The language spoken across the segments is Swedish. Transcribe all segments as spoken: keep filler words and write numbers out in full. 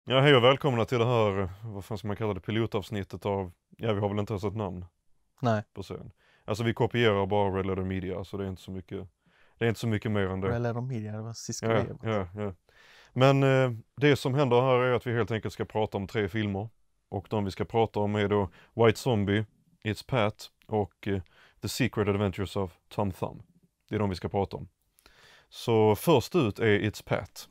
Ja, hej och välkomna till det här, vad fan ska man kalla det, pilotavsnittet av, ja vi har väl inte ens ett namn Nej, på scen. Alltså vi kopierar bara Red Letter Media, så det är inte så mycket, det är inte så mycket mer än det. Red Letter Media, det var Cisco Ja, Weber. ja, ja. Men eh, det som händer här är att vi helt enkelt ska prata om tre filmer. Och de vi ska prata om är då White Zombie, It's Pat och eh, The Secret Adventures of Tom Thumb. Det är de vi ska prata om. Så först ut är It's Pat.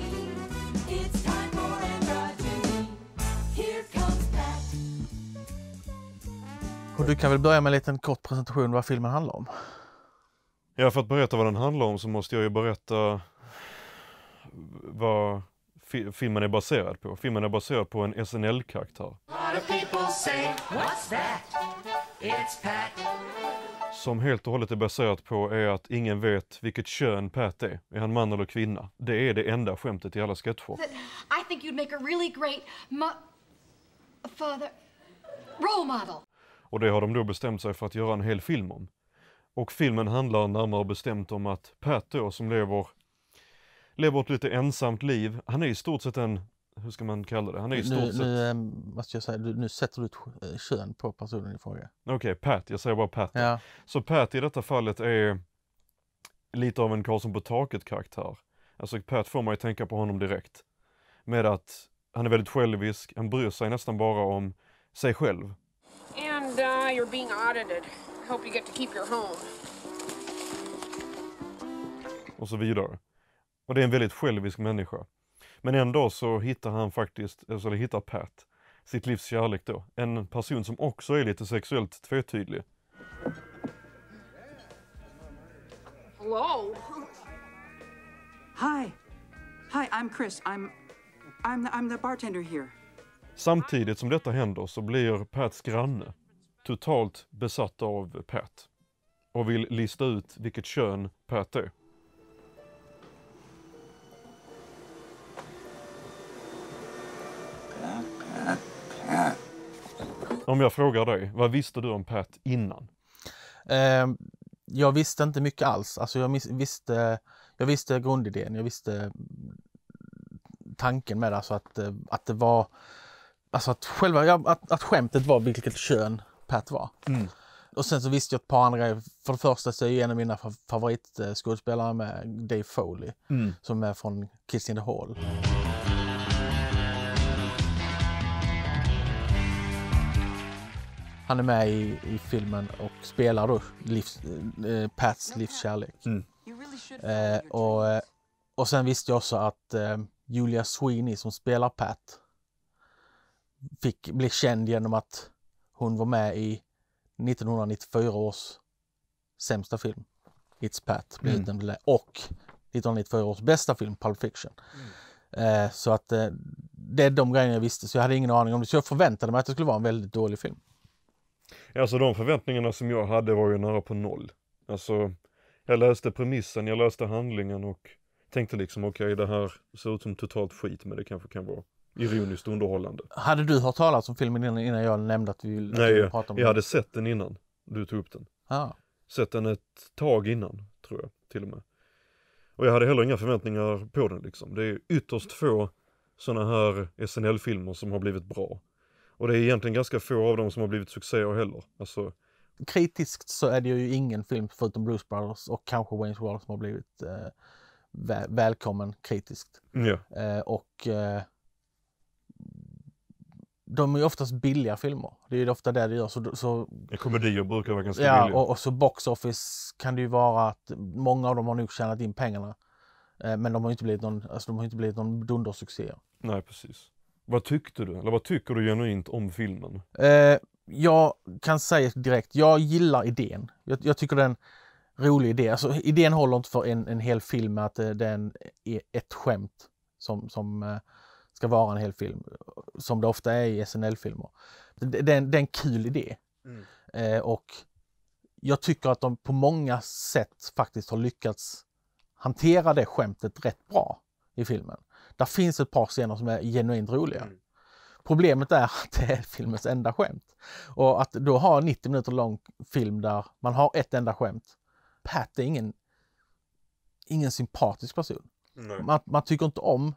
Och du kan väl börja med en liten kort presentation vad filmen handlar om? Ja, för att berätta vad den handlar om så måste jag ju berätta vad fi- filmen är baserad på. Filmen är baserad på en S N L-karaktär. Som helt och hållet är baserat på är att ingen vet vilket kön Pat är. Är han man eller kvinna? Det är det enda skämtet i alla sketcher. I think you'd make a really great mo- father role model. Och det har de då bestämt sig för att göra en hel film om. Och filmen handlar närmare bestämt om att Pat då, som lever, lever ett lite ensamt liv. Han är i stort sett en, hur ska man kalla det? Han är i stort Nu, sett... nu, ähm, måste jag säga, du, nu sätter du ett eh, kön på personen i fråga. Okej, okay, Pat. Jag säger bara Pat. Ja. Så Pat i detta fallet är lite av en Karlsson på taket-karaktär. Alltså Pat får man ju tänka på honom direkt. Med att han är väldigt självisk, han bryr sig nästan bara om sig själv. And uh, you're being audited. Hope you get to keep your home. Och så vidare. Och det är en väldigt självisk människa. Men en dag så hittar han faktiskt, alltså eller hittar Pat, sitt livs kärlek då. En person som också är lite sexuellt tvetydlig. Hello? Hi. Hi, I'm Chris. I'm I'm the, I'm the bartender here. Samtidigt som detta händer så blir Pats granne totalt besatt av Pat. Och vill lista ut vilket kön Pat är. Om jag frågar dig, vad visste du om Pat innan? Eh, jag visste inte mycket alls. Alltså jag mis- visste, jag visste grundidén, jag visste tanken med det. Alltså att, eh, att det var, alltså att själva, ja, att, att skämtet var vilket kön Pat var. Mm. Och sen så visste jag ett par andra grejer. För det första så är ju en av mina favoritskådespelare med Dave Foley. Mm. Som är från Kids in the Hall. Han är med i, i filmen och spelar då livs, eh, Pats livskärlek. Mm. Eh, och, eh, och sen visste jag också att eh, Julia Sweeney som spelar Pat fick bli känd genom att hon var med i nittonhundranittiofyra års sämsta film, It's Pat, blev utnämnd till det, och nittonhundranittiofyra års bästa film, Pulp Fiction. Mm. Eh, så att eh, det är de grejerna jag visste, så jag hade ingen aning om det. Så jag förväntade mig att det skulle vara en väldigt dålig film. Alltså de förväntningarna som jag hade var ju nära på noll. Alltså, jag läste premissen, jag läste handlingen och tänkte liksom okej, okay, det här ser ut som totalt skit, men det kanske kan vara ironiskt underhållande. Hade du hört talas om filmen innan, innan jag nämnde att vi ville Nej, prata om jag den? hade sett den innan du tog upp den. Ah. Sett den ett tag innan, tror jag, till och med. Och jag hade heller inga förväntningar på den liksom. Det är ytterst få sådana här S N L-filmer som har blivit bra. Och det är egentligen ganska få av dem som har blivit succéer heller. Alltså... Kritiskt så är det ju ingen film förutom Blues Brothers och kanske Wayne's World som har blivit eh, väl, välkommen kritiskt. Ja. Eh, och eh, de är ju oftast billiga filmer. Det är ju ofta det det gör. Så, så, komedier brukar vara ganska ja, billiga. och, och så box office kan det ju vara att många av dem har nog tjänat in pengarna. Eh, men de har ju inte blivit någon, alltså de har inte blivit någon dundersuccé. Nej, precis. Vad tyckte du? Eller vad tycker du genuint om filmen? Eh, jag kan säga direkt, jag gillar idén. Jag, jag tycker det är en rolig idé. Alltså, idén håller inte för en, en hel film med att det, det är, en, är ett skämt som, som eh, ska vara en hel film. Som det ofta är i S N L-filmer. Det, det, är, en, det är en kul idé. Mm. Eh, och jag tycker att de på många sätt faktiskt har lyckats hantera det skämtet rätt bra i filmen. Där finns ett par scener som är genuint roliga. Mm. Problemet är att det är filmens enda skämt. Och att då ha en nittio minuter lång film där man har ett enda skämt. Pat är ingen, ingen sympatisk person. Man, man tycker inte om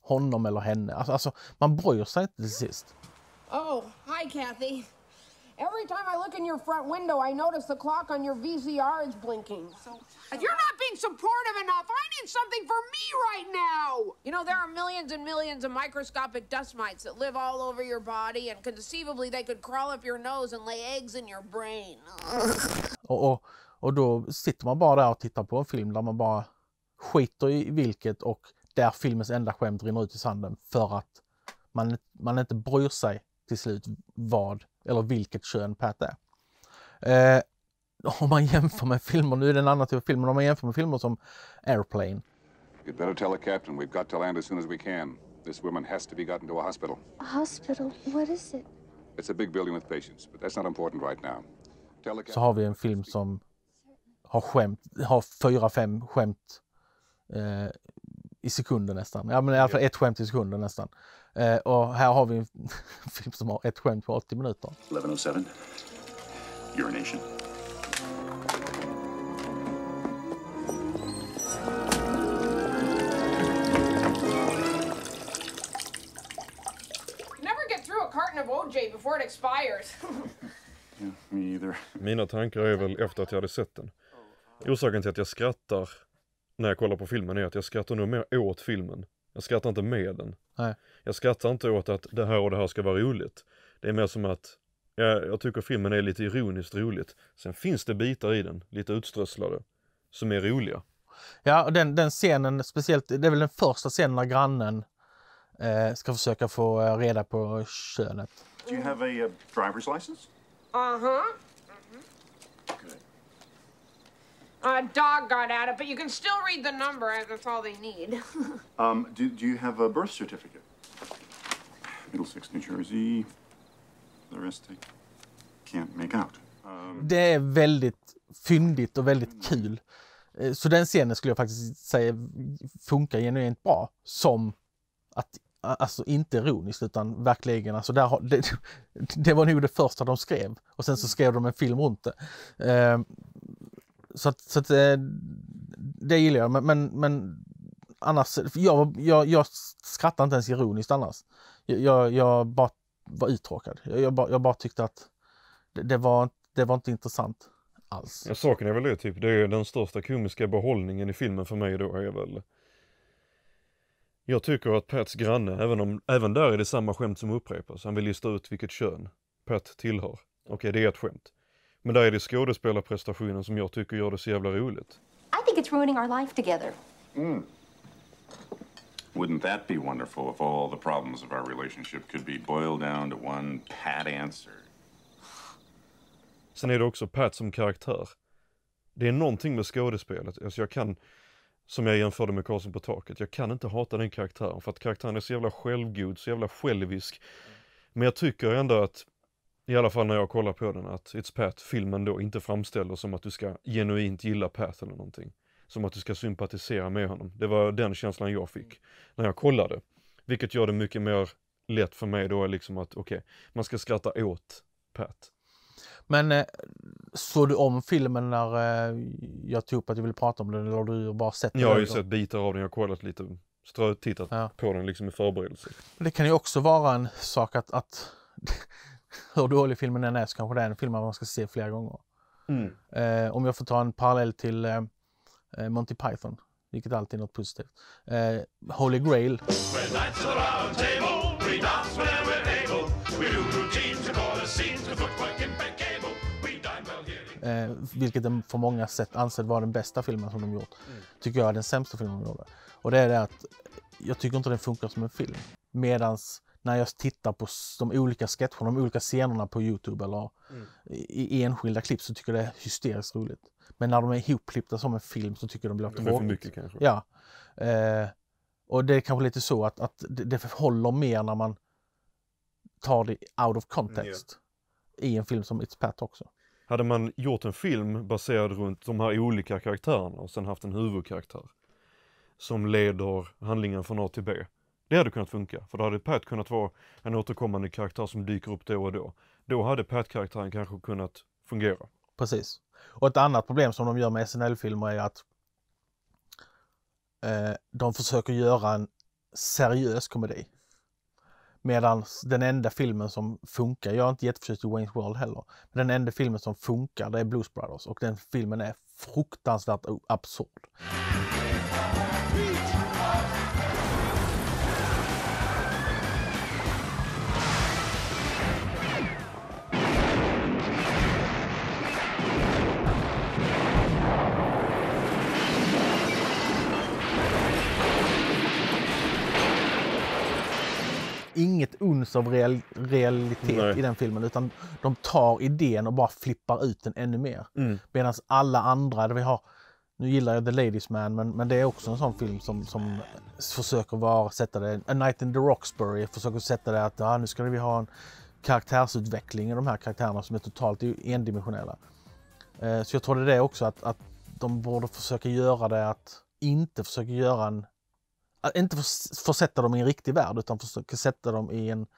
honom eller henne. Alltså, alltså man bryr sig inte till sist. Oh, hi, Kathy. Every time I look in your front window, I notice the clock on your V C R is blinking. So, you're not being supportive enough. I need something for me right now. You know, there are millions and millions of microscopic dust mites that live all over your body, and conceivably they could crawl up your nose and lay eggs in your brain. och, och, och då sitter man bara där och tittar på en film där man bara skiter i vilket, och där filmens enda skämt rinner ut i sanden för att man, man inte bryr sig till slut vad eller vilket kön Pat är. Eh, om man jämför med filmer, nu är det en annan typ av film, men om man jämför med filmer som Airplane. You'd better tell the captain we've got to land as soon as we can. This woman has to be gotten to a hospital. A hospital? What is it? It's a big building with patients, but that's not important right now. Tell the captain. Så har vi en film som har skämt, har fyra, fem skämt eh, i sekunden nästan. Ja, men i alla fall ett skämt i sekunden nästan. Eh, och här har vi en film som har ett skämt på åttio minuter. eleven oh seven. Urination. Never get through a carton of O J before it expires. Yeah, me either. Mina tankar är väl efter att jag hade sett den. Orsaken till att jag skrattar när jag kollar på filmen är att jag skrattar nog mer åt filmen. Jag skrattar inte med den. Nej. Jag skrattar inte åt att det här och det här ska vara roligt. Det är mer som att jag, jag tycker filmen är lite ironiskt roligt. Sen finns det bitar i den, lite utströsslade, som är roliga. Ja, och den, den scenen, speciellt, det är väl den första scenen när grannen eh, ska försöka få eh, reda på könet. Do you have a uh, driver's license? Uh-huh. A dog got at it, but you can still read the number. That's all they need. Um, do, do you have a birth certificate? Middlesex, New Jersey. The rest I can't make out. Um, Det är väldigt fyndigt och väldigt kul. Eh, Så den scenen skulle jag faktiskt säga funkar genuint bra. Som att, alltså inte ironiskt utan verkligen, alltså där har, det, det var nog det första de skrev. Och sen så skrev de en film runt det. Eh, Så att, så att det gillar jag, men, men, men annars, jag, jag, jag skrattar inte ens ironiskt annars. Jag, jag, jag bara var uttråkad. Jag, jag, bara, jag bara tyckte att det, det, var, det var inte intressant alls. Ja, saken är väl det, typ, det är den största komiska behållningen i filmen för mig då är väl... Jag tycker att Pats granne, även om även där är det samma skämt som upprepas, han vill lista ut vilket kön Pat tillhör. Okej, okay, det är ett skämt. Men där är det skådespelarprestationen som jag tycker gör det så jävla roligt. I think it's ruining our life together. mm. Wouldn't that be wonderful if all the problems of our relationship could be boiled down to one pat answer? Sen är det också Pat som karaktär. Det är någonting med skådespelet. Alltså jag kan, som jag jämförde med Karlsson på taket, jag kan inte hata den karaktären. För att karaktären är så jävla självgod, så jävla självisk. Men jag tycker ändå att, i alla fall när jag kollar på den, att It's Pat, filmen då inte framställer som att du ska genuint gilla Pat eller någonting. Som att du ska sympatisera med honom. Det var den känslan jag fick när jag kollade. Vilket gör det mycket mer lätt för mig då, liksom att okej, okay, man ska skratta åt Pat. Men eh, såg du om filmen när eh, jag tog upp att jag ville prata om den, eller har du bara sett den? Jag har ju sett bitar av den, jag har kollat lite, strö, tittat ja. på den liksom i förberedelse. Det kan ju också vara en sak att, att hur dålig filmen än är så kanske det är en film man ska se flera gånger. Mm. Eh, om jag får ta en parallell till eh, Monty Python, vilket alltid är något positivt. Eh, Holy Grail. Eh, vilket den för många sätt ansedd vara den bästa filmen som de gjort. Mm. Tycker jag är den sämsta filmen de gjorde. Och det är det att jag tycker inte den funkar som en film. Medans när jag tittar på de olika sketcherna, de olika scenerna på YouTube eller mm. i, i enskilda klipp så tycker jag det är hysteriskt roligt. Men när de är ihopklippta som en film så tycker jag de blir tråkigt. För mycket kanske. Ja. Eh, och det är kanske lite så att, att det, det håller mer när man tar det out of context mm. i en film som It's Pat också. Hade man gjort en film baserad runt de här olika karaktärerna och sen haft en huvudkaraktär som leder handlingen från A till B. Det hade kunnat funka, för då hade Pat kunnat vara en återkommande karaktär som dyker upp då och då. Då hade Pat-karaktären kanske kunnat fungera. Precis. Och ett annat problem som de gör med S N L-filmer är att eh, de försöker göra en seriös komedi. Medan den enda filmen som funkar, jag är inte jätteförtjust i Wayne's World heller, men den enda filmen som funkar det är Blues Brothers och den filmen är fruktansvärt absurd. Inget uns av real, realitet Nej. I den filmen utan de tar idén och bara flippar ut den ännu mer. Mm. Medan alla andra, där vi har, nu gillar jag The Ladies Man men, men det är också en sån film som, som försöker vara, sätta det, A Night in the Roxbury försöker sätta det att ja, nu ska vi ha en karaktärsutveckling i de här karaktärerna som är totalt endimensionella. Eh, så jag tror det är det också att, att de borde försöka göra det att inte försöka göra en inte försätta dem i en riktig värld utan försöka sätta dem i en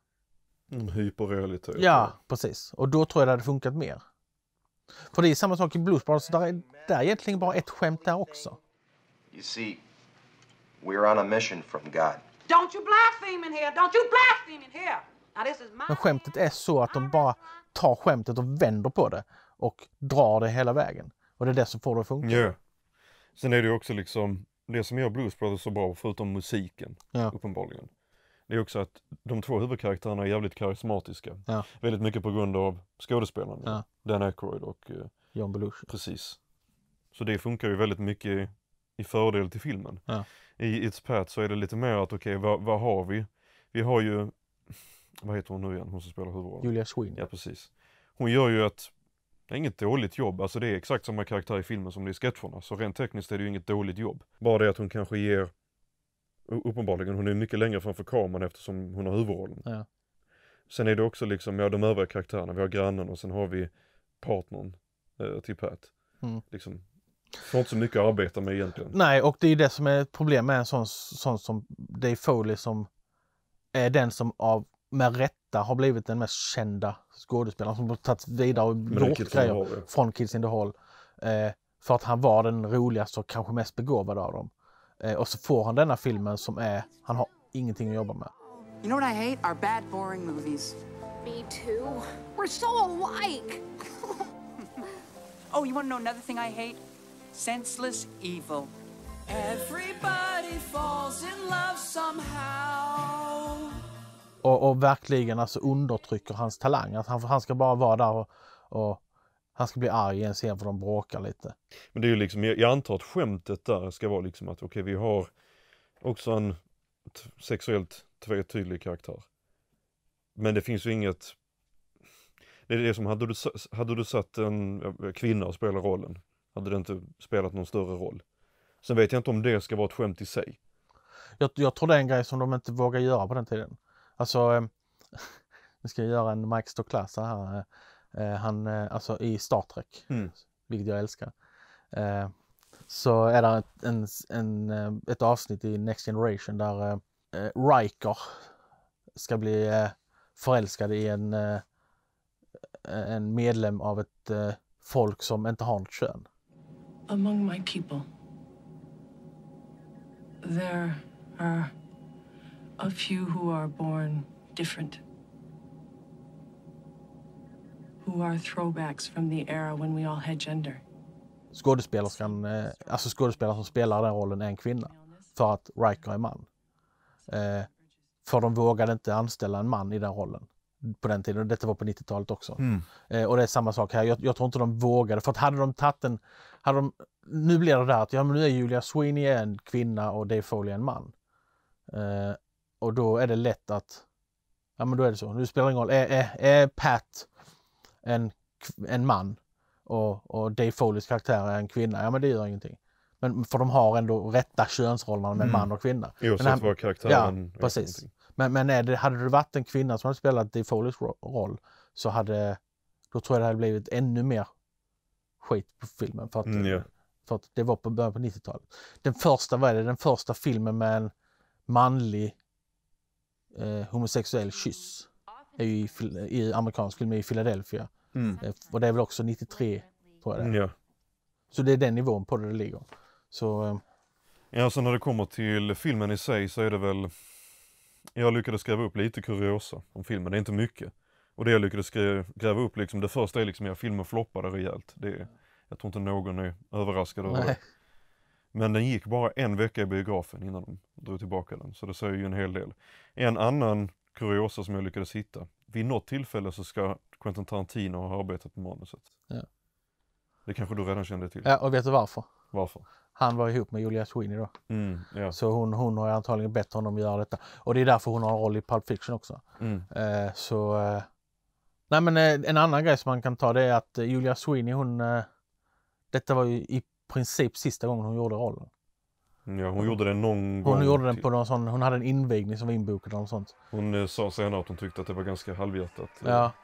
en hyperrealitet. Ja, precis. Och då tror jag det hade funkat mer. För det är samma sak i Blues Brothers, där är, där är egentligen bara ett skämt där också. You see, we're on a mission from God. Don't you blaspheme in here! Don't you blaspheme in here! Now this is my... Men skämtet är så att de bara tar skämtet och vänder på det och drar det hela vägen. Och det är det som får det att funka. Ja. Sen är det ju också liksom det som gör Blues Brothers så bra, förutom musiken, ja. Uppenbarligen. Det är också att de två huvudkaraktärerna är jävligt karismatiska. Ja. Väldigt mycket på grund av skådespelarna. Ja. Dan Aykroyd och uh, John Belushi. Precis. Så det funkar ju väldigt mycket i, i fördel till filmen. Ja. I It's Pat så är det lite mer att okej, okay, vad, vad har vi? Vi har ju, vad heter hon nu igen? Hon som spelar huvudrollen. Julia Sweeney. Ja, precis. Hon gör ju ett Det är inget dåligt jobb, alltså det är exakt samma karaktär i filmen som det är i sketcherna, så rent tekniskt är det ju inget dåligt jobb. Bara det att hon kanske ger, uppenbarligen, hon är mycket längre framför kameran eftersom hon har huvudrollen. Ja. Sen är det också liksom, ja, de övriga karaktärerna, vi har grannen och sen har vi partnern eh, till Pat. Mm. Liksom, får inte så mycket att arbeta med egentligen. Nej, och det är det som är ett problem med en sån, sån som Dave Foley som är den som av med rätta har blivit den mest kända skådespelaren som har tagit vidare och gjort grejer Hall, ja. Från Kids in the Hall. Eh, för att han var den roligaste och kanske mest begåvade av dem. Eh, och så får han denna filmen som är, han har ingenting att jobba med. You know what I hate? Our bad boring movies. Me too. We're so alike. Oh, you want to know another thing I hate? Senseless evil. Everybody falls in love somehow. Och, och verkligen alltså undertrycker hans talang. Att han, han ska bara vara där och, och han ska bli arg i en scen för de bråkar lite. Men det är ju liksom, jag, jag antar att skämtet där ska vara liksom att okej, okay, vi har också en t- sexuellt tvetydlig karaktär. Men det finns ju inget, det är det som, hade du, hade du satt en kvinna och spela rollen, hade det inte spelat någon större roll. Sen vet jag inte om det ska vara ett skämt i sig. Jag, jag tror det är en grej som de inte vågar göra på den tiden. Alltså, eh, nu ska jag göra en Mike Stoklasa här. Eh, han, eh, alltså i Star Trek, mm. vilket jag älskar. Eh, så är det en, en, ett avsnitt i Next Generation där eh, Riker ska bli eh, förälskad i en, eh, en medlem av ett eh, folk som inte har något kön. Among my people, there are a few who are born different, who are throwbacks from the era when we all had gender. Skådespelerskan, eh, alltså skådespelaren som spelar den rollen är en kvinna för att Riker är man. Eh, för de vågade inte anställa en man i den rollen på den tiden, och detta var på nittiotalet också. Mm. Eh, och det är samma sak här, jag, jag tror inte de vågade, för att hade de tagit en, hade de, nu blir det där att ja, men nu är Julia Sweeney en kvinna och Dave Foley en man. Eh, och då är det lätt att, ja men då är det så, nu spelar det ingen roll, är, är, är Pat en, en man och, och Dave Foleys karaktär är en kvinna, ja men det gör ingenting. Men för de har ändå rätta könsrollerna med mm. man och kvinna. Oavsett vad karaktären ja, precis. Men, men är det, hade det varit en kvinna som hade spelat Dave Foleys roll så hade, då tror jag det hade blivit ännu mer skit på filmen. För att, mm, yeah. för att det var på början på nittiotalet. Den första, vad är det? Den första filmen med en manlig eh, homosexuell kyss är ju i, i amerikansk film i Philadelphia. Mm. Eh, och det är väl också nittiotre, tror jag det. Mm, yeah. Så det är den nivån på det det ligger. Så, Ja, så när det kommer till filmen i sig så är det väl, jag lyckades skriva upp lite kuriosa om filmen, det är inte mycket. Och det jag lyckades skriva, gräva upp liksom, det första är liksom att filmen floppade rejält. Det är, jag tror inte någon är överraskad över det. Men den gick bara en vecka i biografen innan de drog tillbaka den, så det säger ju en hel del. En annan kuriosa som jag lyckades hitta, vid något tillfälle så ska Quentin Tarantino ha arbetat på manuset. Ja. Det kanske du redan kände till. Ja, och vet du varför? Varför? Han var ihop med Julia Sweeney då. Mm, ja. Så hon, hon har antagligen bett honom göra detta. Och det är därför hon har en roll i Pulp Fiction också. Mm. Eh, så... Eh, nej men eh, en annan grej som man kan ta det är att eh, Julia Sweeney, hon... Eh, detta var ju i princip sista gången hon gjorde rollen. Ja, hon gjorde den någon gång. Hon gjorde den till. på någon sån... Hon hade en invigning som var inbokad och sånt. Hon eh, sa senare att hon tyckte att det var ganska halvhjärtat. Ja.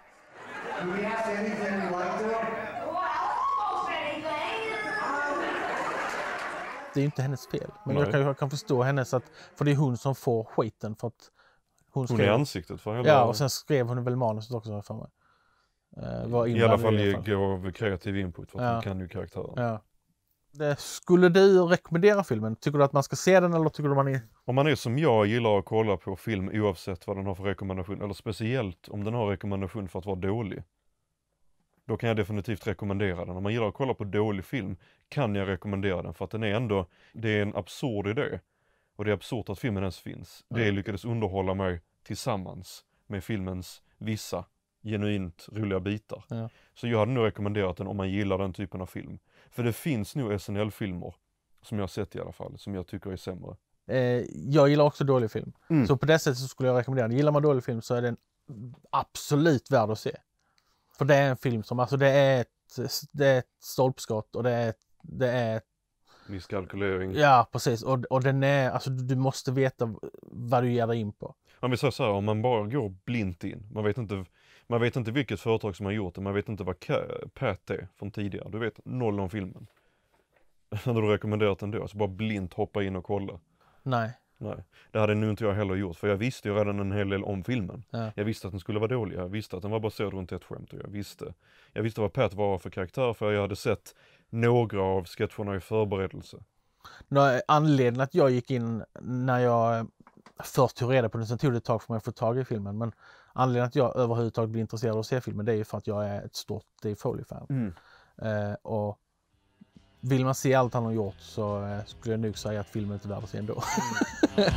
Det är ju inte hennes fel. Men jag kan, jag kan förstå hennes att... För det är hon som får skiten för att... Hon, skrev, hon är ansiktet för hela... Ja, och sen skrev hon väl manuset också för mig. Uh, var I alla fall i alla fall. gav kreativ input för att ja. hon kan ju karaktären. Ja. Det, skulle du rekommendera filmen? Tycker du att man ska se den eller tycker du man är... Om man är som jag gillar att kolla på film oavsett vad den har för rekommendation, eller speciellt om den har rekommendation för att vara dålig. Då kan jag definitivt rekommendera den. Om man gillar att kolla på dålig film kan jag rekommendera den för att den är ändå, det är en absurd idé. Och det är absurt att filmen ens finns. Mm. Det lyckades underhålla mig tillsammans med filmens vissa genuint roliga bitar. Ja. Så jag hade nog rekommenderat den om man gillar den typen av film. För det finns nog S N L-filmer, som jag har sett i alla fall, som jag tycker är sämre. Eh, jag gillar också dålig film. Mm. Så på det sättet så skulle jag rekommendera den. Gillar man dålig film så är den absolut värd att se. För det är en film som, alltså det är ett, det är ett stolpskott och det är, det är Misskalkylering. Ja, precis. Och, och den är, alltså du måste veta vad du ger dig in på. Man vill säga så här, om man bara går blint in, man vet inte, man vet inte vilket företag som har gjort det, man vet inte vad Pat är från tidigare, du vet noll om filmen. Hade du rekommenderat den då, alltså bara blint hoppa in och kolla? Nej. Nej, det hade nu inte jag heller gjort, för jag visste ju redan en hel del om filmen. Ja. Jag visste att den skulle vara dålig, jag visste att den var baserad runt ett skämt och jag visste, jag visste vad Pat var för karaktär, för jag hade sett några av sketcherna i förberedelse. Nå, anledningen att jag gick in när jag först tog reda på den, sen tog det ett tag för mig att få tag i filmen, men anledningen att jag överhuvudtaget blir intresserad av att se filmen, det är ju för att jag är ett stort Dave Foley-fan. Mm. Eh, och vill man se allt han har gjort så eh, skulle jag nog säga att filmen inte är värd att se ändå. Mm.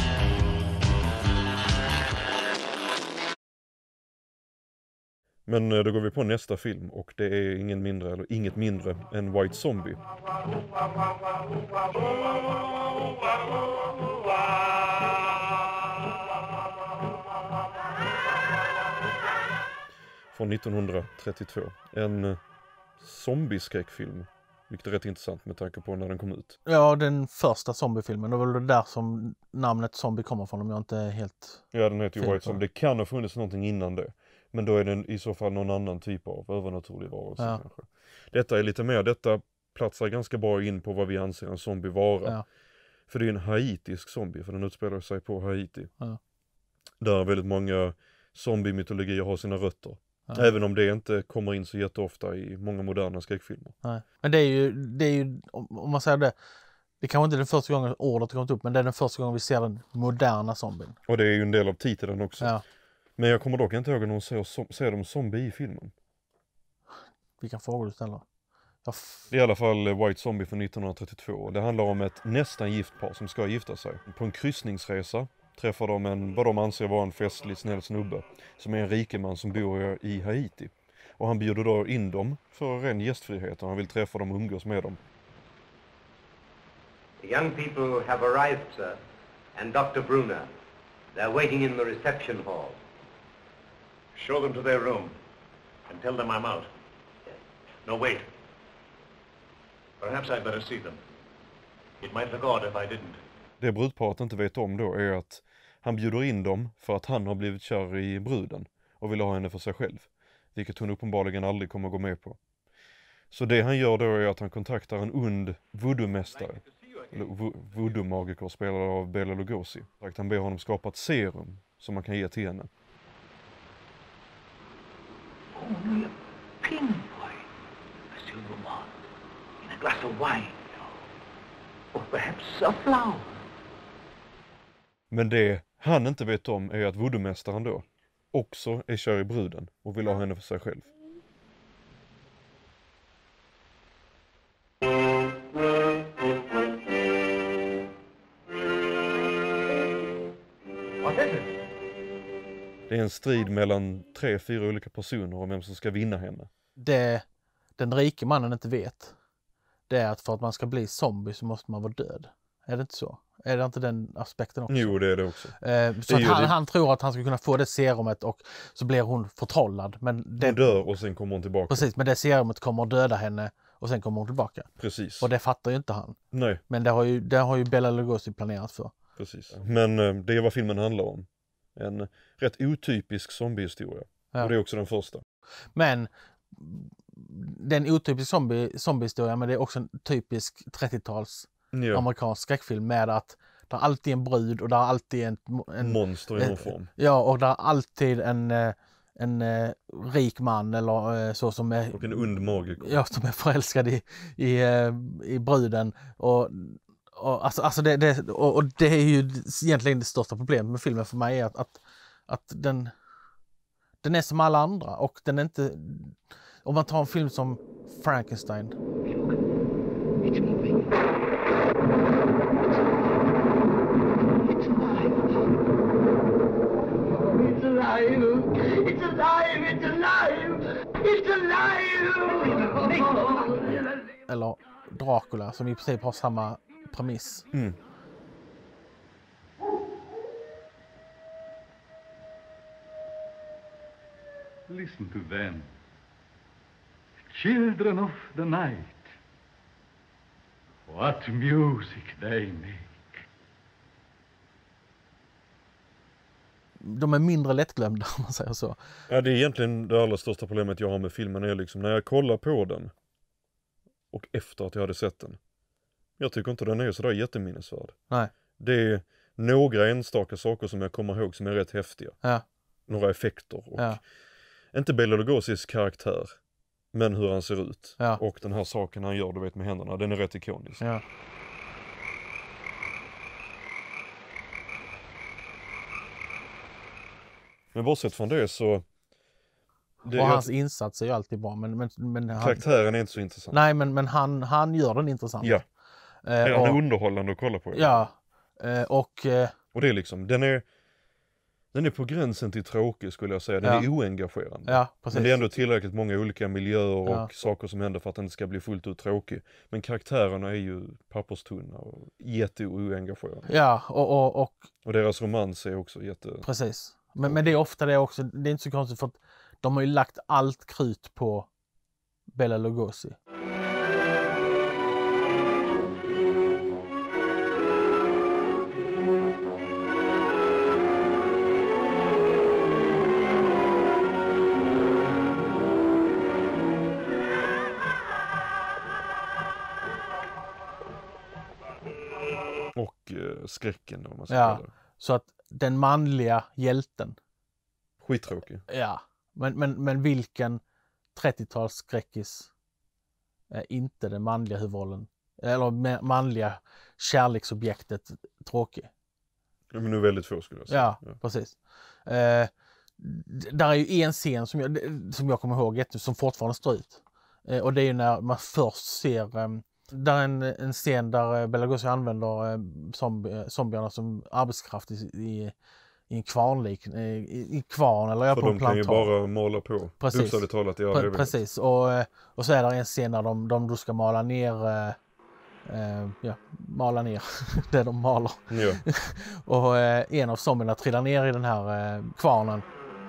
Men då går vi på nästa film och det är ingen mindre, eller inget mindre än White Zombie. Från nittonhundratrettiotvå. En zombieskräckfilm. Vilket är rätt intressant med tanke på när den kom ut. Ja, den första zombiefilmen. Det var väl där som namnet zombie kommer från, om jag inte är helt... Ja, den heter ju White Zombie. Det kan ha funnits någonting innan det. Men då är den i så fall någon annan typ av övernaturlig varelse ja. kanske. Detta är lite mer, detta platsar ganska bra in på vad vi anser en zombie vara. Ja. För det är en haitisk zombie, för den utspelar sig på Haiti. Ja. Där väldigt många zombie-mytologier har sina rötter. Ja. Även om det inte kommer in så jätteofta i många moderna skräckfilmer. Nej. Men det är ju, det är ju om man säger det, det kanske inte är den första gången ordet har kommit upp, men det är den första gången vi ser den moderna zombien. Och det är ju en del av titeln också. Ja. Men jag kommer dock inte ihåg när de ser, ser de zombie i filmen. Vilka frågor du ställer? Jag det är i alla fall White Zombie från nittonhundratrettiotvå. Det handlar om ett nästan gift par som ska gifta sig. På en kryssningsresa träffar de en, vad de anser vara en festlig snäll snubbe, som är en rikeman som bor i Haiti. Och han bjuder då in dem för ren gästfrihet och han vill träffa dem och umgås med dem. The young people have arrived, sir, and Doctor Brunner. They're waiting in the reception hall. Show them to their room and tell them I'm out. No, wait. Perhaps I'd better see them. It might look odd if I didn't. Det brudparet inte vet om då är att han bjuder in dem för att han har blivit kär i bruden och vill ha henne för sig själv. Vilket hon uppenbarligen aldrig kommer gå med på. Så det han gör då är att han kontaktar en und voodoo-mästare. Eller voodoo-magiker spelad av Bela Lugosi. Han ber honom skapa ett serum som man kan ge till henne. Only a pinboy, a silver one, in a glass of wine. Or perhaps a flower. Men det han inte vet om är att voodoo-mästaren då också är kär i bruden och vill ha henne för sig själv. What is it? Det är en strid mellan tre, fyra olika personer om vem som ska vinna henne. Det den rike mannen inte vet, det är att för att man ska bli zombie så måste man vara död. Är det inte så? Är det inte den aspekten också? Jo, det är det också. Eh, så det att han, det. han tror att han ska kunna få det serumet och så blir hon förtrollad. Men det, hon dör och sen kommer hon tillbaka. Precis, men det serumet kommer att döda henne och sen kommer hon tillbaka. Precis. Och det fattar ju inte han. Nej. Men det har ju, det har ju Bela Lugosi planerat för. Precis. Men eh, det är vad filmen handlar om. En rätt otypisk zombiehistoria. Ja. Och det är också den första. Men det är en otypisk zombie, zombiehistoria, men det är också en typisk trettio-tals ja. amerikansk skräckfilm med att det är alltid en brud och det är alltid en... en monster i någon form. Ja, och det är alltid en, en, en rik man eller så som är... Och en ond magiker. Ja, som är förälskad i, i, i bruden. Och, och, alltså, alltså det, det, och, och det är ju egentligen det största problemet med filmen för mig är att, att, att den, den är som alla andra och den är inte... Om man tar en film som Frankenstein. It's moving. It's alive. It's alive. It's alive. It's alive. Eller Dracula som i princip har samma premiss. Mm. Listen to them. Children of the night. What music they make. De är mindre lättglömda om man säger så. Ja, det är egentligen det allra största problemet jag har med filmen är liksom när jag kollar på den och efter att jag hade sett den. Jag tycker inte den är så där jätteminnesvärd. Nej. Det är några enstaka saker som jag kommer ihåg som är rätt häftiga. Ja. Några effekter och ja. inte Bela Lugosis karaktär. Men hur han ser ut. Ja. Och den här saken han gör, du vet, med händerna. Den är rätt ikonisk. Ja. Men bortsett från det så... Det och hans jag... insats är ju alltid bra. Men, men, men han... Karaktären är inte så intressant. Nej, men, men han, han gör den intressant. Ja. Eh, han och... är underhållande att kolla på. Ja. Eh, och... Eh... Och det är liksom, den är... Den är på gränsen till tråkig skulle jag säga. Den ja. är oengagerande. Ja, precis. Men det är ändå tillräckligt många olika miljöer och ja. saker som händer för att den inte ska bli fullt ut tråkig. Men karaktärerna är ju papperstunna och jätteoengagerande. Ja, och, och, och... och deras romans är också jätte... Precis. Men, men det är ofta det också. Det är inte så konstigt för att de har ju lagt allt krut på Bela Lugosi. Och eh, skräcken om man ska ja, kalla det. Så att den manliga hjälten. Skittråkig. Ja, men, men, men vilken trettio-tals skräckis är inte den manliga huvudrollen? Eller manliga kärleksobjektet tråkig? Ja, men nu är väldigt få skulle jag säga. Ja, ja. Precis. Eh, där är ju en scen som jag, som jag kommer ihåg som fortfarande står ut. Eh, och det är ju när man först ser... Eh, där är en, en scen där Bela Lugosi använder eh, zombi, zombierna som arbetskraft i, i, i en kvarnlik, i, i kvarn eller För på en plantage. För de kan ju bara mala på. Precis. Bokstavligt talat, ja, Pre- precis. Och, och så är det en scen där de, de då ska mala ner, eh, eh, ja, mala ner det de maler. Ja. och eh, en av zombierna trillar ner i den här eh, kvarnen.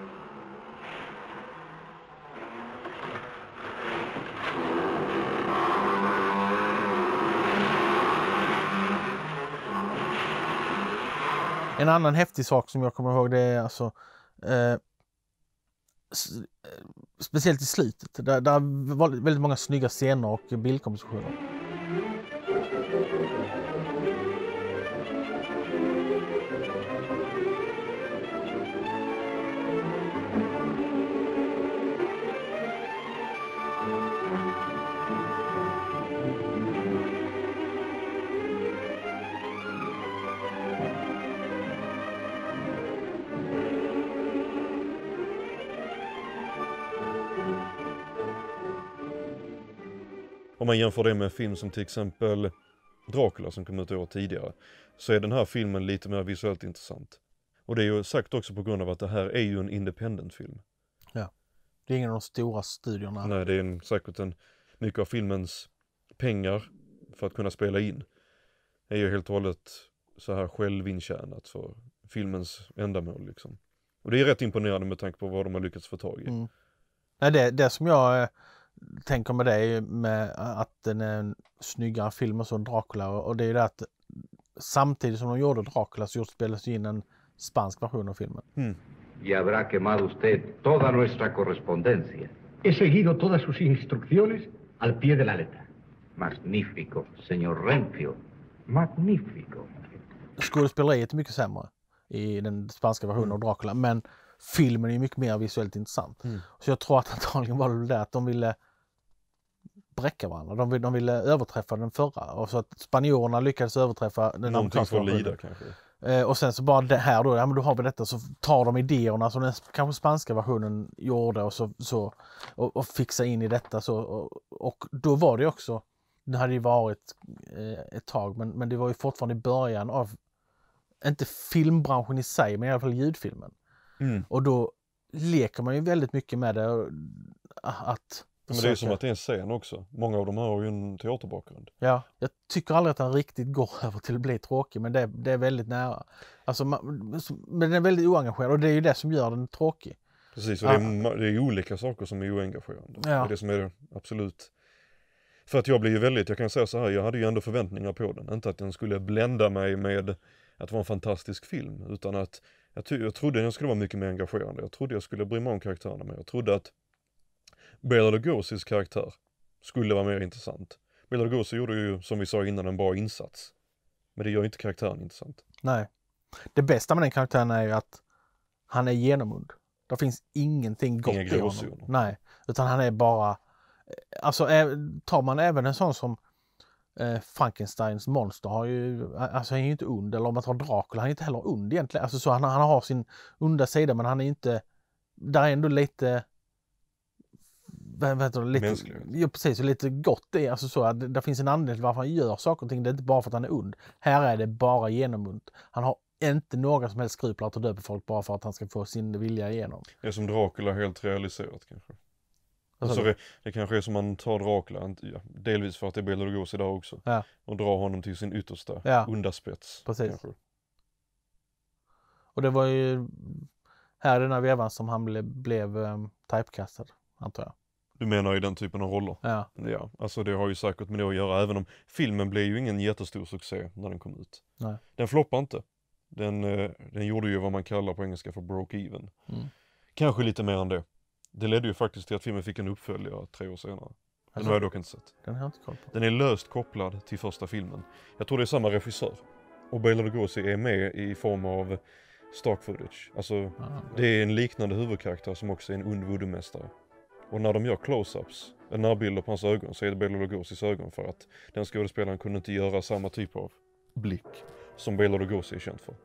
En annan häftig sak som jag kommer ihåg det är alltså eh, s- speciellt i slutet. Där, där var väldigt många snygga scener och bildkompositioner. om man jämför det med en film som till exempel Dracula som kom ut år tidigare, så är den här filmen lite mer visuellt intressant. Och det är ju sagt också på grund av att det här är ju en independent-film. Ja, det är ingen av de stora studierna. Nej, det är en, säkert en, mycket av filmens pengar för att kunna spela in är ju helt och hållet så här självintjänat för filmens ändamål liksom. Och det är rätt imponerande med tanke på vad de har lyckats få tag i. Mm. Nej, det, det som jag eh, tänker med det är med att den är en snyggare film och så en Dracula, och det är det att samtidigt som de gjorde Dracula så spelades in en spansk version av filmen. Mm. Y habrá quemado usted toda nuestra correspondencia. He seguido todas sus instrucciones al pie de la letra. Magnífico, señor Renfio. Magnífico. Skådespeleriet är mycket sämre i den spanska versionen Mm. av Dracula, men filmen är mycket mer visuellt intressant. Mm. Så jag tror att antagligen var det där att de ville bräcka varandra. De ville, de ville överträffa den förra. Och så att spanjorerna lyckades överträffa den Någonting amerikanska får versionen. lida kanske. Eh, och sen så bara det här då, ja men då har vi detta, så tar de idéerna som den kanske spanska versionen gjorde och så, så och, och fixa in i detta så, och, och då var det också, det hade ju varit eh, ett tag, men, men det var ju fortfarande i början av, inte filmbranschen i sig, men i alla fall ljudfilmen. Mm. Och då leker man ju väldigt mycket med det, och, att Men det är som att det är en scen också. Många av dem har ju en teaterbakgrund. Ja, jag tycker aldrig att den riktigt går över till att bli tråkig, men det, det är väldigt nära. Alltså, man, men den är väldigt oengagerad och det är ju det som gör den tråkig. Precis, och Ja. det, är, det är olika saker som är oengagerande. Ja. Det är det som är det absolut. För att jag blir ju väldigt, jag kan säga så här, jag hade ju ändå förväntningar på den. Inte att den skulle blända mig med att det var en fantastisk film, utan att jag, ty- jag trodde den skulle vara mycket mer engagerande. Jag trodde jag skulle bry mig om karaktärerna mer. Jag trodde att Bela Lugosi's karaktär skulle vara mer intressant. Bela Lugosi gjorde ju, som vi sa innan, en bra insats. Men det gör inte karaktären intressant. Nej. Det bästa med den karaktären är ju att han är genomund. Det finns ingenting gott Inga i honom. gråzoner. Nej, utan han är bara... Alltså ä- tar man även en sån som eh, Frankensteins monster har ju... Alltså han är ju inte ond. Eller om man tar Dracula, han är inte heller ond egentligen. Alltså så han, han har sin onda sida, men han är inte... Där är ändå lite... Vad vad heter det? Lite, Mänsklighet. ja, precis, och lite gott i. Alltså så att det, det finns en anledning till varför han gör saker och ting. Det är inte bara för att han är ond. Här är det bara genomont. Han har inte några som helst skruplar att döpa folk bara för att han ska få sin vilja igenom. Det är som Dracula helt realiserat kanske. Vad sa Alltså du? det, det kanske är som man tar Dracula, inte- ja, delvis för att det är Bela Lugosi där också. Ja. Och drar honom till sin yttersta, Ja. onda spets. Precis. Kanske. Och det var ju här i den här vevan som han ble, blev um, typecastad, antar jag. Du menar i den typen av roller? Ja. Ja, alltså det har ju säkert med det att göra, även om filmen blev ju ingen jättestor succé när den kom ut. Nej. Den floppade inte. Den, eh, den gjorde ju vad man kallar på engelska för broke even. Mm. Kanske lite mer än det. Det ledde ju faktiskt till att filmen fick en uppföljare tre år senare. Den Alltså, har jag dock inte sett. Den har jag inte koll på. Den är löst kopplad till första filmen. Jag tror det är samma regissör. Och Bela Lugosi är med i form av stock footage. Alltså det är en liknande huvudkaraktär som också är en ond voodoo-mästare. Och när de gör close-ups, en närbilder på hans ögon, så är det Bela Lugosis ögon, för att den skådespelaren kunde inte göra samma typ av blick som Bela Lugosi är känd för.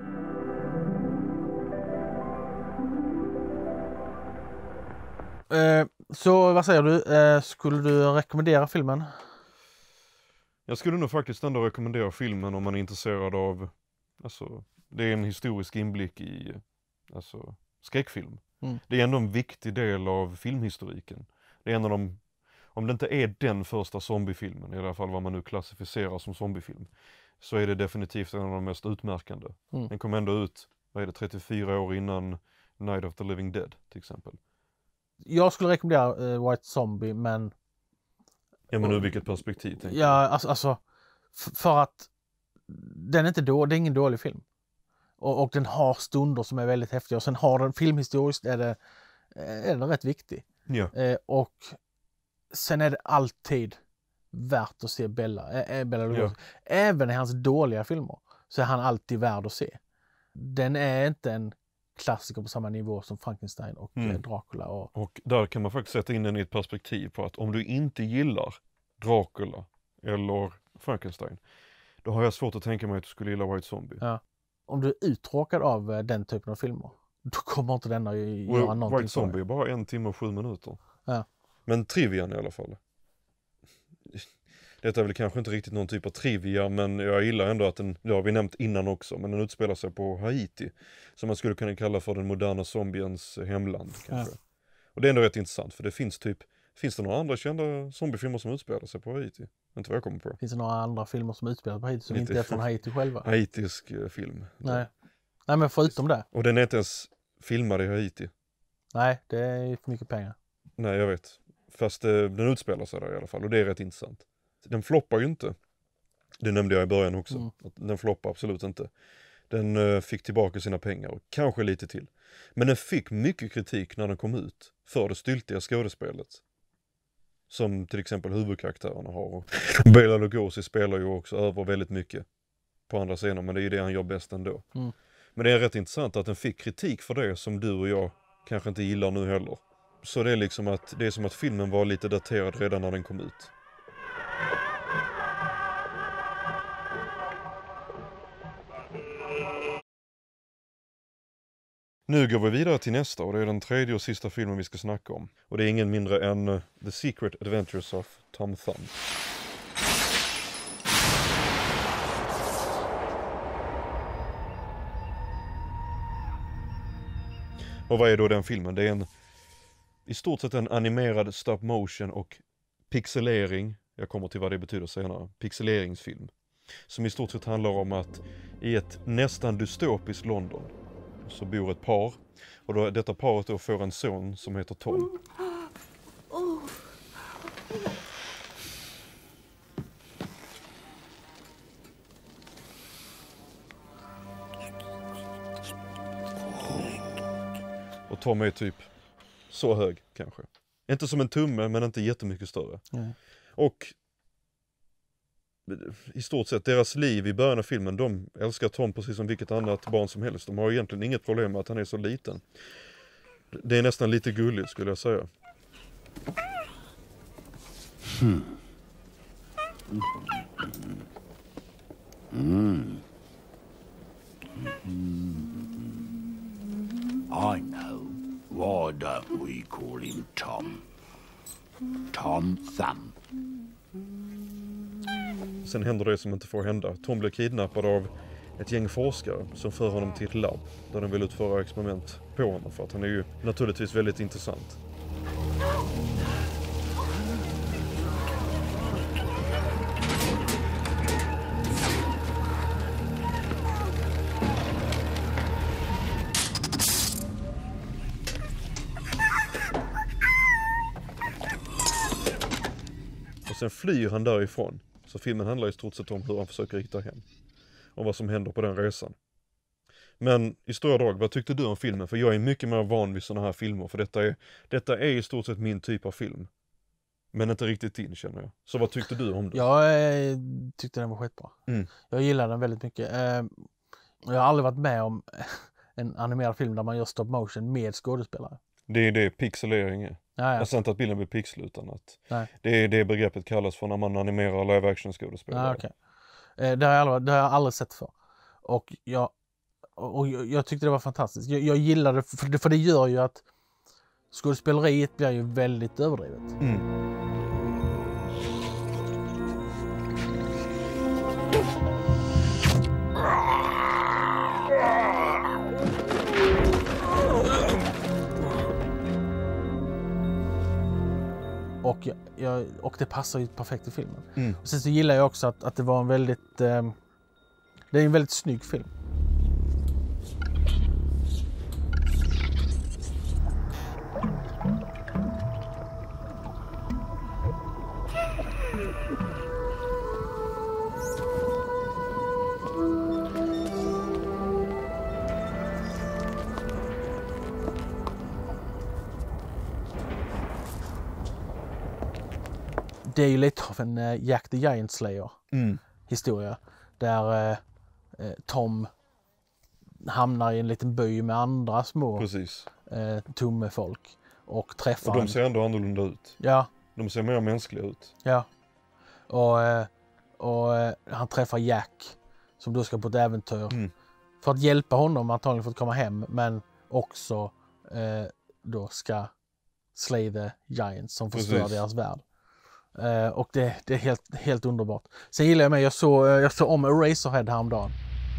Eh, så vad säger du? Eh, skulle du rekommendera filmen? Jag skulle nog faktiskt ändå rekommendera filmen om man är intresserad av, alltså, det är en historisk inblick i, alltså, skräckfilm. Mm. Det är ändå en viktig del av filmhistoriken. Det är en av de, om det inte är den första zombiefilmen, i alla fall vad man nu klassificerar som zombiefilm, så är det definitivt en av de mest utmärkande. Mm. Den kom ändå ut, vad är det, trettiofyra år innan Night of the Living Dead till exempel. Jag skulle rekommendera eh, White Zombie, men... Ja, men ur vilket perspektiv tänker Ja, alltså, alltså f- för att den är inte då, det är ingen dålig film. Och, och den har stunder som är väldigt häftiga. Och sen har den filmhistoriskt är det, är den rätt viktig. Ja. Eh, och sen är det alltid värt att se Bella, äh, Bella Lugosi. Ja. Även i hans dåliga filmer så är han alltid värd att se. Den är inte en klassiker på samma nivå som Frankenstein och Mm. eh, Dracula. Och, Och där kan man faktiskt sätta in den i ett perspektiv på att om du inte gillar Dracula eller Frankenstein, då har jag svårt att tänka mig att du skulle gilla White Zombie. ja. Om du är uttråkad av eh, den typen av filmer, då kommer inte den att göra Och någonting White för dig. Zombie är bara en timme och sju minuter. Ja. Men trivian i alla fall. Detta är väl kanske inte riktigt någon typ av trivia, men jag gillar ändå att den, det har vi nämnt innan också, men den utspelar sig på Haiti. Som man skulle kunna kalla för den moderna zombiens hemland kanske. Ja. Och det är ändå rätt intressant, för det finns typ, finns det några andra kända zombiefilmer som utspelar sig på Haiti? Inte vad jag kommer på. Finns det några andra filmer som utspelar sig på Haiti som Lite inte är från Haiti själva? Haitisk film. Nej. Nej, men förutom det. Och den är inte ens filmad i Haiti. Nej, det är för mycket pengar. Nej, jag vet. Fast eh, den utspelar sig där i alla fall, och det är rätt intressant. Den floppar ju inte. Det nämnde jag i början också. Mm. Att den floppar absolut inte. Den eh, fick tillbaka sina pengar, och kanske lite till. Men den fick mycket kritik när den kom ut för det styltiga skådespelet. Som till exempel huvudkaraktärerna har. Och Bela Lugosi spelar ju också över väldigt mycket på andra scener, men det är ju det han gör bäst ändå. Mm. Men det är rätt intressant att den fick kritik för det som du och jag kanske inte gillar nu heller. Så det är liksom att det är som att filmen var lite daterad redan när den kom ut. Nu går vi vidare till nästa, och det är den tredje och sista filmen vi ska snacka om. Och det är ingen mindre än uh, The Secret Adventures of Tom Thumb. Och vad är då den filmen? Det är en i stort sett en animerad stop motion och pixelering, jag kommer till vad det betyder senare, pixeleringsfilm. Som i stort sett handlar om att i ett nästan dystopiskt London så bor ett par, och då, detta paret då får en son som heter Tom. Och Tom är typ så hög kanske. Inte som en tumme, men inte jättemycket större. Mm. Och i stort sett deras liv i början av filmen, de älskar Tom precis som vilket annat barn som helst. De har egentligen inget problem med att han är så liten. Det är nästan lite gulligt skulle jag säga. Hmm. Mm. I know. Why don't we call him Tom? Tom Thumb. Sen händer det som inte får hända. Tom blir kidnappad av ett gäng forskare som för honom till ett labb där de vill utföra experiment på honom, för att han är ju naturligtvis väldigt intressant. Och sen flyr han därifrån. Så filmen handlar i stort sett om hur han försöker hitta hem. Och vad som händer på den resan. Men i stora drag, vad tyckte du om filmen? För jag är mycket mer van vid sådana här filmer. För detta är, detta är i stort sett min typ av film. Men inte riktigt din, känner jag. Så vad tyckte du om det? Jag eh, tyckte den var skitbra. Mm. Jag gillar den väldigt mycket. Eh, jag har aldrig varit med om en animerad film där man gör stop motion med skådespelare. Det är det pixelering är. Ja, ja. Alltså inte att bilden blir pixel, utan att Nej. det är det begreppet kallas för när man animerar live action skådespelare. Ja, okay. eh, det, har jag aldrig, det har jag aldrig sett för. Och jag, och jag, jag tyckte det var fantastiskt. Jag, jag gillade det för, för det gör ju att skådespeleriet blir ju väldigt överdrivet. Mm. Och, jag, jag, och det passar ju perfekt i filmen. Mm. Och sen så gillar jag också att, att det var en väldigt... Eh, det är en väldigt snygg film. Det är ju lite av en uh, Jack the Giant Slayer mm. historia. Där uh, uh, Tom hamnar i en liten by med andra små uh, tumme folk. Och träffar... Och de ser ändå annorlunda ut. Ja. De ser mer mänskliga ut. Ja. Och, uh, och uh, han träffar Jack som då ska på ett äventyr. Mm. För att hjälpa honom antagligen för att komma hem. Men också uh, då ska slay the Giants som förstör Precis. deras värld. Uh, och det, det är helt, helt underbart. Sen gillar jag mig, jag såg uh, jag såg om Eraserhead häromdagen.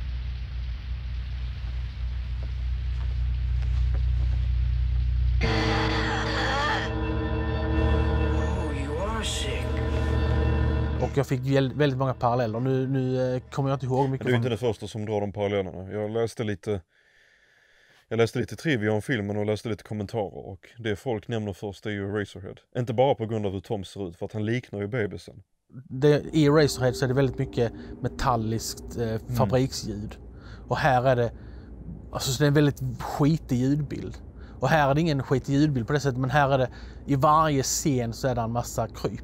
Och jag fick väldigt många paralleller. Nu, nu kommer jag inte ihåg mycket. Det är inte den första som drar de parallellerna. Jag läste lite jag läste lite trivia om filmen och läste lite kommentarer. Och det folk nämner först är ju Eraserhead. Inte bara på grund av hur Tom ser ut, för att han liknar ju bebisen. Det, I Eraserhead så är det väldigt mycket metalliskt eh, fabriksljud. Mm. Och här är det, alltså, så det är en väldigt skitig ljudbild. Och här är det ingen skitig ljudbild på det sättet, men här är det, i varje scen så är det en massa kryp.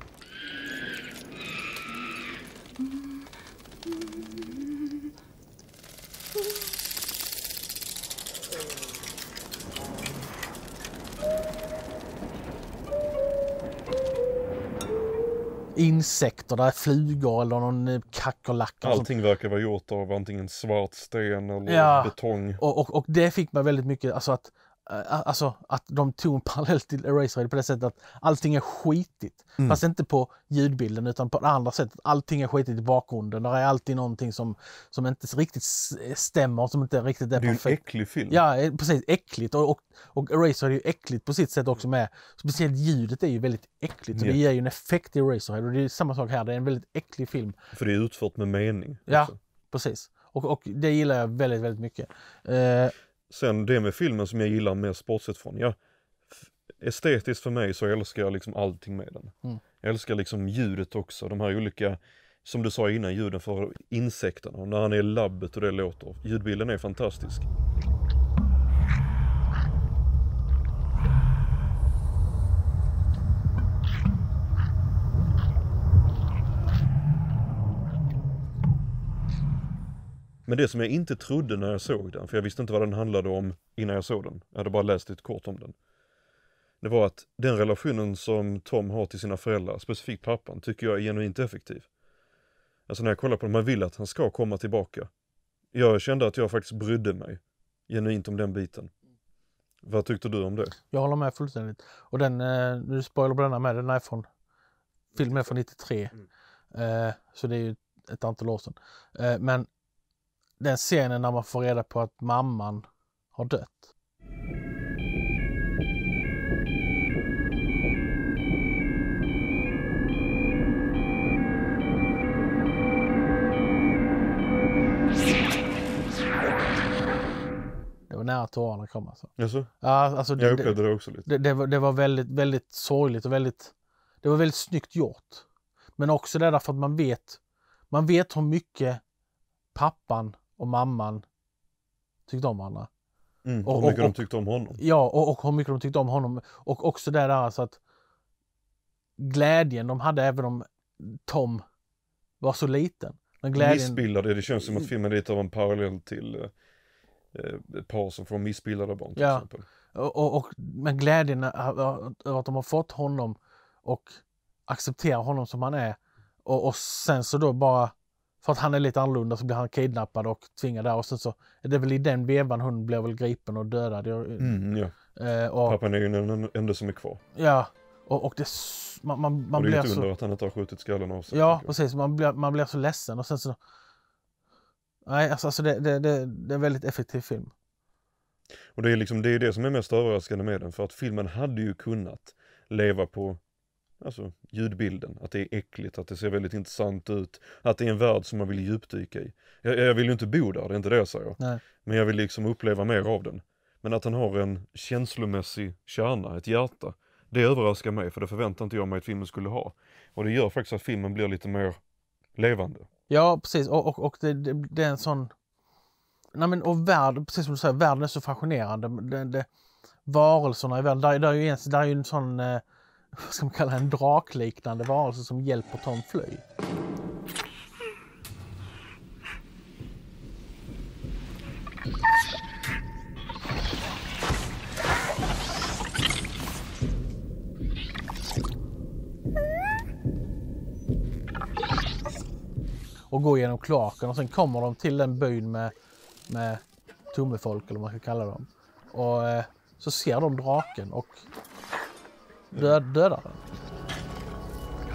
Insekter, där är flugor eller någon kackerlacka. Allting verkar vara gjort av antingen svart sten eller ja, betong. Och, och, och det fick mig väldigt mycket, alltså att, alltså att de tog en parallell till Eraserhead på det sättet att allting är skitigt. Mm. Fast inte på ljudbilden utan på det andra sättet. Allting är skitigt i bakgrunden. Där är alltid någonting som, som inte riktigt stämmer, som inte riktigt är perfekt. Det är en äcklig film. Ja, precis. Äckligt. Och, och, och Eraserhead är ju äckligt på sitt sätt också med. Speciellt ljudet är ju väldigt äckligt. Så yeah. Det ger ju en effekt i Eraserhead. Och det är samma sak här. Det är en väldigt äcklig film. För det är utfört med mening. Ja, också. Precis. Och, och det gillar jag väldigt, väldigt mycket. Uh, Sen det med filmen som jag gillar mest bortsett från, ja, estetiskt för mig så älskar jag liksom allting med den. Mm. Jag älskar liksom ljudet också, de här olika, som du sa innan, ljuden för insekterna, när han är i labbet och det låter. Ljudbilden är fantastisk. Men det som jag inte trodde när jag såg den, för jag visste inte vad den handlade om innan jag såg den. Jag hade bara läst lite kort om den. Det var att den relationen som Tom har till sina föräldrar, specifikt pappan, tycker jag är genuint effektiv. Alltså när jag kollar på det, man vill att han ska komma tillbaka. Jag kände att jag faktiskt brydde mig genuint om den biten. Vad tyckte du om det? Jag håller med fullständigt. Och den, nu spoiler på denna med, den är från, filmen är från nittiotre. Mm. Så det är ju ett antal år sedan. Men den scenen när man får reda på att mamman har dött. Det var nära tårarna kom alltså. Jaså? Ja, alltså det, jag upplevde det också lite. Det, det, var, det var väldigt, väldigt sorgligt och väldigt, det var väldigt snyggt gjort. Men också det därför att man vet, man vet hur mycket pappan och mamman tyckte om varandra. Mm, och hur mycket och, och, de tyckte om honom. Ja, och, och hur mycket de tyckte om honom. Och också det där alltså att glädjen de hade även om Tom var så liten. Men glädjen... Missbildade, det känns som att filmen är lite av en parallell till eh, ett par som får missbildade barn till ja. exempel. Och, och, och, men glädjen över att de har fått honom och accepterar honom som han är. Och, och sen så då bara för att han är lite annorlunda så blir han kidnappad och tvingad där. Och sen så är det väl i den vevan hon blir väl gripen och dödad. Mm, ja. Eh, och, pappan är ju den enda som är kvar. Ja, och, och det man, man, man och det är blir inte så... under att han inte har skjutit skallen av sig. Ja, precis. Man blir, man blir så ledsen. Och sen så... Nej, alltså, alltså det, det, det, det är en väldigt effektiv film. Och det är liksom det, är det som är mest överraskande med den. För att filmen hade ju kunnat leva på alltså ljudbilden, att det är äckligt, att det ser väldigt intressant ut, att det är en värld som man vill djupdyka i. Jag, jag vill ju inte bo där, det är inte det jag säger. Nej. Men jag vill liksom uppleva mer av den. Men att den har en känslomässig kärna, ett hjärta, det överraskar mig, för det förväntar inte jag mig att filmen skulle ha. Och det gör faktiskt att filmen blir lite mer levande. Ja, precis. Och, och, och det, det, det är en sån... Nej, men, och värld, precis som du säger, världen är så fascinerande. Det, det, varelserna i världen, där, där, är ju en, där är ju en sån... Eh, vad ska man kalla en drakliknande varelse som hjälper Tom fly. Och går genom kloaken och sen kommer de till den byn med, med tummefolk eller vad man ska kalla dem. Och eh, så ser de draken och död, dödar den.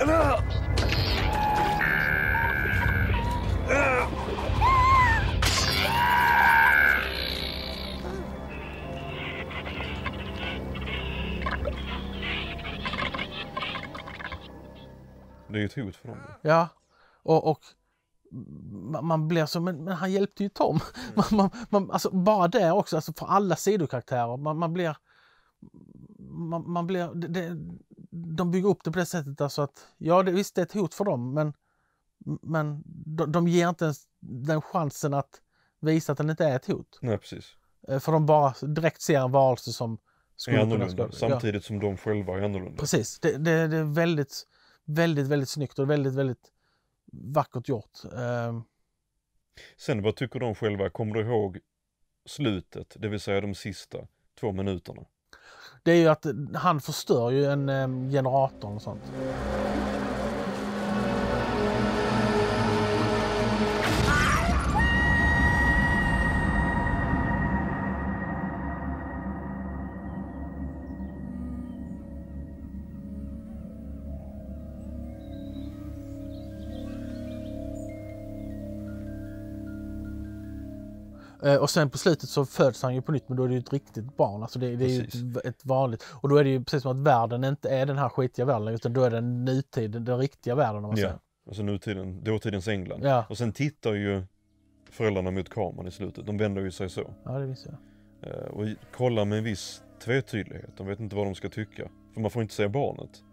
Det är ju ett hot för dem. Ja, och, och man blir så, men, men han hjälpte ju Tom. Mm. Man, man, man, alltså bara det också, alltså för alla sidokaraktärer, man, man blir, man, man blir, det, det, de bygger upp det på det sättet alltså att, ja det, visst det är ett hot för dem, men, men de, de ger inte ens den chansen att visa att den inte är ett hot. Nej, precis. För de bara direkt ser en varelse som skulle är annorlunda, samtidigt ja. Som de själva är annorlunda. Precis, det, det, det är väldigt, väldigt, väldigt snyggt och väldigt, väldigt vackert gjort. Um... Sen vad tycker de själva? Kommer du ihåg slutet, det vill säga de sista två minuterna? Det är ju att han förstör ju en um, generator och sånt. Och sen på slutet så föds han ju på nytt, men då är det ju ett riktigt barn. Alltså det, det är ju ett, ett vanligt. Och då är det ju precis som att världen inte är den här skitiga världen, utan då är det nutid, den riktiga världen om man ja, säger. Alltså nutiden, dåtidens England. Ja. Och sen tittar ju föräldrarna mot kameran i slutet. De vänder ju sig så. Ja, det visste jag. Och kollar med en viss tvetydlighet. De vet inte vad de ska tycka. För man får inte se barnet.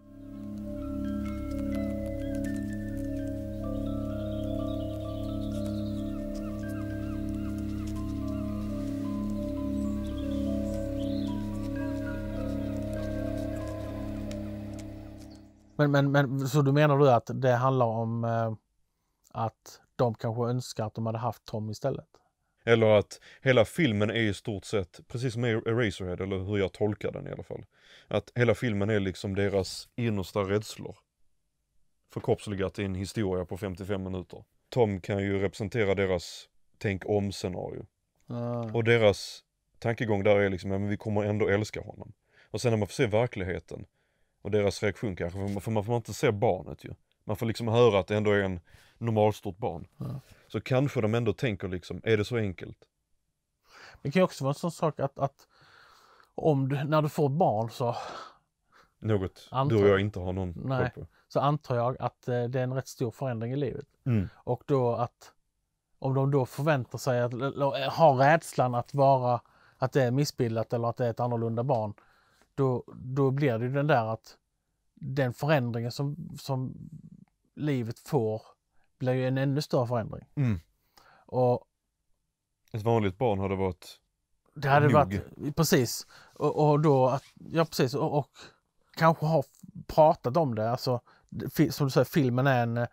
Men, men, men så du menar du att det handlar om eh, att de kanske önskar att de hade haft Tom istället? Eller att hela filmen är i stort sett, precis som Eraserhead, eller hur jag tolkar den i alla fall. Att hela filmen är liksom deras innersta rädslor. Förkroppsligat i en historia på femtiofem minuter. Tom kan ju representera deras tänk om-scenario. Mm. Och deras tankegång där är liksom, ja, men vi kommer ändå älska honom. Och sen när man får se verkligheten och deras reaktion kanske, för man får inte se barnet ju. Man får liksom höra att det ändå är en normalstort barn. Ja. Så kanske de ändå tänker liksom, är det så enkelt? Det kan ju också vara en sån sak att, att om du, när du får barn så... Något antar, du och jag inte har någon nej, koll på. Så antar jag att eh, det är en rätt stor förändring i livet. Mm. Och då att, om de då förväntar sig att ha rädslan att vara, att det är missbildat eller att det är ett annorlunda barn. Då, då blir det ju den där att den förändringen som, som livet får blir ju en ännu större förändring. Mm. Och ett vanligt barn hade varit det hade nog. varit, precis. Och, och då, att, ja precis, och, och kanske har pratat om det. Alltså, som du säger, filmen är en,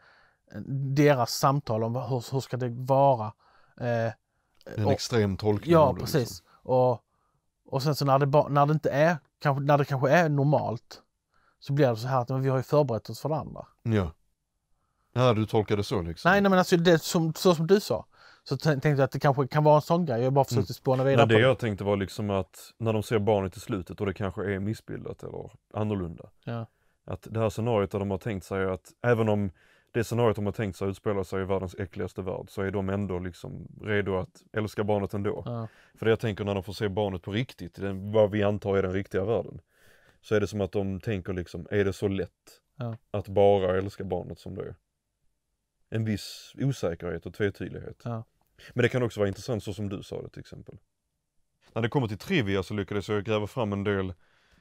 deras samtal om hur, hur ska det vara. Eh, en och, extrem tolkning. Ja, det, precis. Liksom. Och, och sen så när det, när det inte är, kanske, när det kanske är normalt, så blir det så här att men vi har ju förberett oss för det andra. Ja. Ja, du tolkade så liksom. Nej, nej men alltså det som, så som du sa. Så tänkte jag att det kanske kan vara en sån grej. Jag bara försökte spåna vidare nej, på det. Jag tänkte var liksom att när de ser barnet i slutet och det kanske är missbildat eller annorlunda. Ja. Att det här scenariot där de har tänkt sig att även om det scenariot de har tänkt sig utspelar sig i världens äckligaste värld, så är de ändå liksom redo att älska barnet ändå. Ja. För det jag tänker när de får se barnet på riktigt, den, vad vi antar är den riktiga världen, så är det som att de tänker liksom, är det så lätt ja. att bara älska barnet som det är? En viss osäkerhet och tvetydlighet. Ja. Men det kan också vara intressant så som du sa det till exempel. När det kommer till trivia så lyckades jag gräva fram en del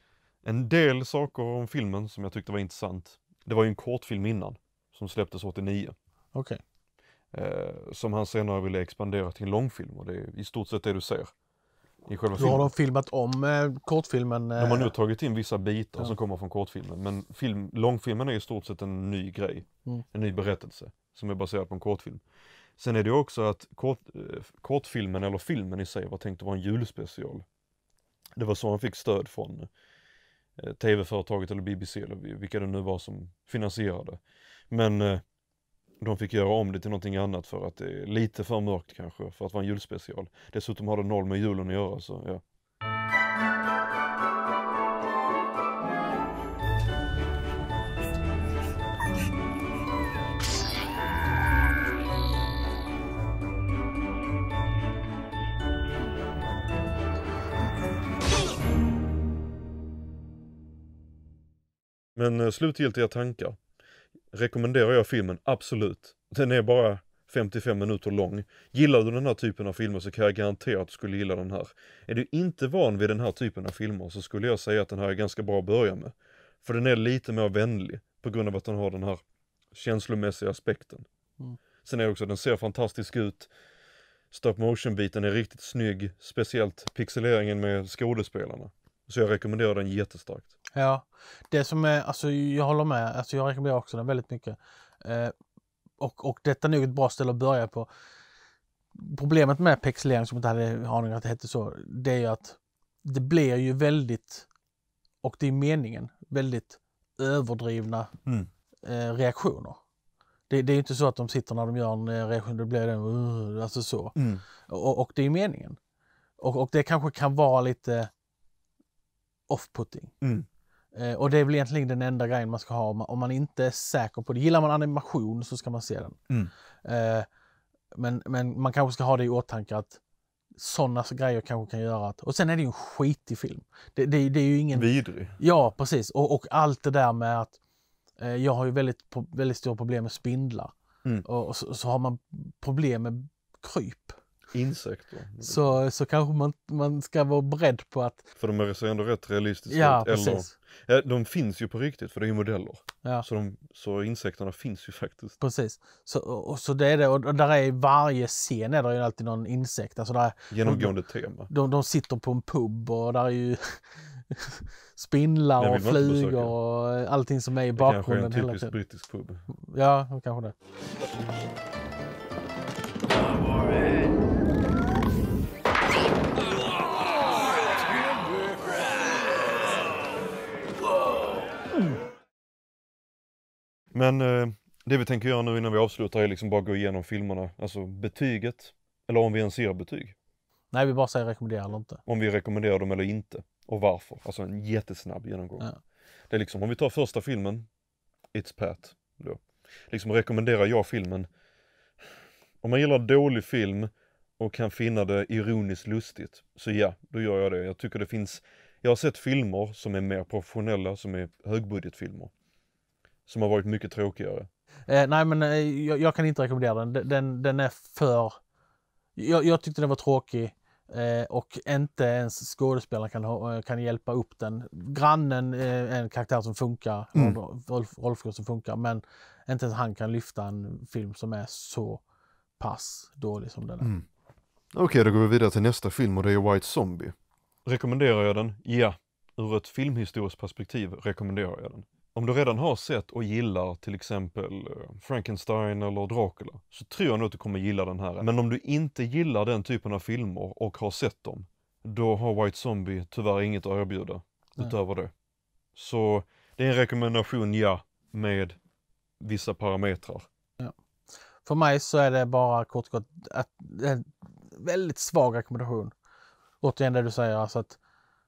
en del saker om filmen som jag tyckte var intressant. Det var ju en kortfilm innan som släpptes åttionio. Okej. Eh, som han senare ville expandera till en långfilm, och det är i stort sett det du ser i själva Då filmen. har de filmat om eh, kortfilmen. Eh... De har nu tagit in vissa bitar ja. som kommer från kortfilmen, men film, långfilmen är i stort sett en ny grej. Mm. En ny berättelse som är baserad på en kortfilm. Sen är det också att kort, eh, kortfilmen eller filmen i sig var tänkt att vara en julspecial. Det var så han fick stöd från eh, tv-företaget eller B B C eller vilka det nu var som finansierade. Men eh, de fick göra om det till någonting annat för att det är lite för mörkt kanske för att vara en julspecial. Dessutom har det noll med julen att göra, så ja. Men eh, slutgiltiga tankar. Rekommenderar jag filmen? Absolut. Den är bara femtiofem minuter lång. Gillar du den här typen av filmer så kan jag garantera att du skulle gilla den här. Är du inte van vid den här typen av filmer så skulle jag säga att den här är ganska bra att börja med. För den är lite mer vänlig på grund av att den har den här känslomässiga aspekten. Mm. Sen är det också, den ser fantastisk ut. Stop motion-biten är riktigt snygg. Speciellt pixeleringen med skådespelarna. Så jag rekommenderar den jättestarkt. Ja, det som är, alltså jag håller med, alltså jag rekommenderar också den väldigt mycket. Eh, och, och detta är nog ett bra ställe att börja på. Problemet med pixelering, som inte hade aning att det hette så, det är ju att det blir ju väldigt, och det är meningen, väldigt överdrivna mm. eh, reaktioner. Det, det är ju inte så att de sitter när de gör en eh, reaktion, då blir det uh, alltså så. Mm. Och, och det är meningen. Och, och det kanske kan vara lite off-putting. Mm. Eh, och det är väl egentligen den enda grejen man ska ha om man, om man inte är säker på det. Gillar man animation så ska man se den. Mm. Eh, men, men man kanske ska ha det i åtanke att sådana grejer kanske kan göra att... Och sen är det ju en skitig film. Det, det, det är ju ingen... Vidrig. Ja, precis. Och, och allt det där med att eh, jag har ju väldigt, väldigt stora problem med spindlar. Mm. Och, och så, så har man problem med kryp. Insekter. Så, så kanske man, man ska vara beredd på att... För de ser ändå rätt realistiska ja, ut. Precis. Eller, de finns ju på riktigt för det är ju modeller. Ja. Så, de, så insekterna finns ju faktiskt. Precis. Så, och, så det är det. Och där är i varje scen är det ju alltid någon insekt. Alltså där, genomgående de, tema. De, de sitter på en pub och där är ju spindlar och flugor och allting som är i bakgrunden. Det kanske är en typisk brittisk pub. Ja, kanske det. Men eh, det vi tänker göra nu innan vi avslutar är liksom bara gå igenom filmerna. Alltså betyget, eller om vi ens ger betyg. Nej, vi bara säger rekommendera eller inte. Om vi rekommenderar dem eller inte. Och varför. Alltså en jättesnabb genomgång. Ja. Det är liksom, om vi tar första filmen, It's Pat. Då. Liksom rekommenderar jag filmen. Om man gillar dålig film och kan finna det ironiskt lustigt. Så ja, då gör jag det. Jag tycker det finns, jag har sett filmer som är mer professionella, som är högbudgetfilmer. Som har varit mycket tråkigare. Eh, nej, men eh, jag, jag kan inte rekommendera den. Den, den är för... Jag, jag tyckte den var tråkig. Eh, och inte ens skådespelaren kan, ha, kan hjälpa upp den. Grannen är en karaktär som funkar. Mm. Rolf, Rolf som funkar. Men inte ens han kan lyfta en film som är så pass dålig som den är. Mm. Okej, okay, då går vi vidare till nästa film och det är White Zombie. Rekommenderar jag den? Ja. Ur ett filmhistoriskt perspektiv rekommenderar jag den. Om du redan har sett och gillar till exempel Frankenstein eller Dracula så tror jag nog att du kommer gilla den här. Men om du inte gillar den typen av filmer och har sett dem, då har White Zombie tyvärr inget att erbjuda utöver det. Så det är en rekommendation, ja, med vissa parametrar. Ja. För mig så är det bara kort och kort att det är en väldigt svag rekommendation. Återigen det du säger, alltså att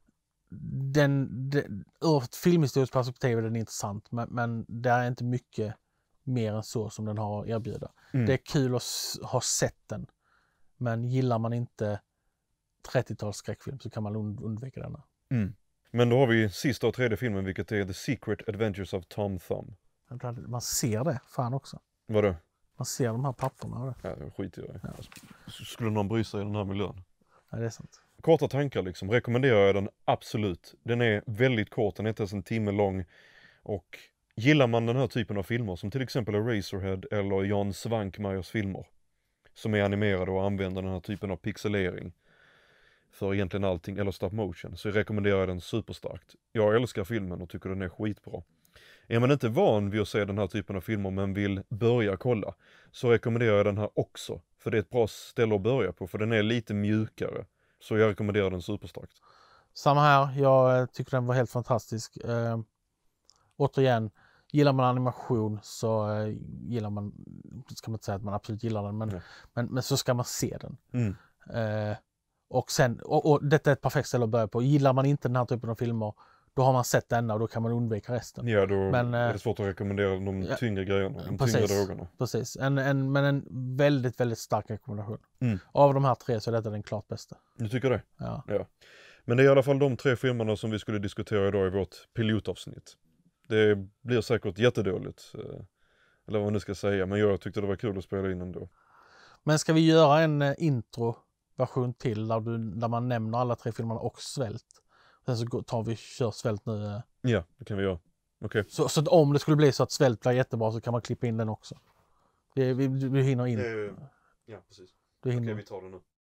Den, den, ur ett filmhistoriskt perspektiv är den intressant, men, men det är inte mycket mer än så som den har att erbjuda. Mm. Det är kul att s- ha sett den, men gillar man inte trettio-tals skräckfilm så kan man und- undvika denna. Mm. Men då har vi sista och tredje filmen, vilket är The Secret Adventures of Tom Thumb. Man ser det, fan också. Vadå? Man ser de här papperna. Det. Ja, jag skiter i det. Ja. Skulle någon bry sig i den här miljön? Ja, det är sant. Korta tankar liksom, rekommenderar jag den absolut. Den är väldigt kort, den är inte ens en timme lång. Och gillar man den här typen av filmer, som till exempel Eraserhead eller Jan Svankmajers filmer, som är animerade och använder den här typen av pixelering för egentligen allting, eller stop motion, så rekommenderar jag den superstarkt. Jag älskar filmen och tycker den är skitbra. Är man inte van vid att se den här typen av filmer men vill börja kolla, så rekommenderar jag den här också. För det är ett bra ställe att börja på, för den är lite mjukare. Så jag rekommenderar den superstarkt. Samma här, jag tycker den var helt fantastisk. Eh, återigen, gillar man animation så eh, gillar man, ska man inte säga att man absolut gillar den, men, men, men så ska man se den. Mm. Eh, och, sen, och, och detta är ett perfekt ställe att börja på. Gillar man inte den här typen av filmer, då har man sett denna och då kan man undvika resten. Ja, då men, är det svårt att rekommendera de ja, tyngre grejerna, de precis, tyngre drogerna. Precis, en, en, men en väldigt, väldigt stark rekommendation. Mm. Av de här tre så är detta den klart bästa. Du tycker det? Ja. Ja. Men det är i alla fall de tre filmerna som vi skulle diskutera idag i vårt pilotavsnitt. det blir säkert jättedåligt. Eller vad man nu ska säga. Men jag tyckte det var kul att spela in ändå. Men ska vi göra en eh, intro-version till där, du, där man nämner alla tre filmerna och svält? Sen så tar vi kör svält nu. Eh. Ja, det kan vi göra. Okej. Okay. Så, så att om det skulle bli så att svält blir jättebra så kan man klippa in den också. Det, vi, vi hinner in. Det, ja, precis. Du hinner. Okej, vi tar det nu.